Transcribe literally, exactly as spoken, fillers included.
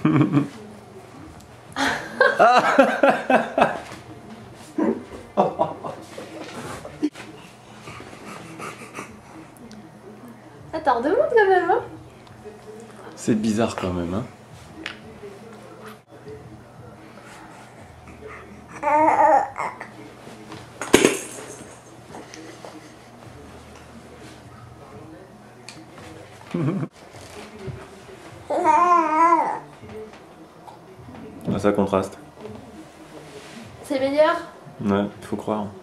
Ah, t'en redemandes quand même, hein? C'est bizarre quand même, hein. Ça contraste. C'est meilleur? Ouais, faut croire.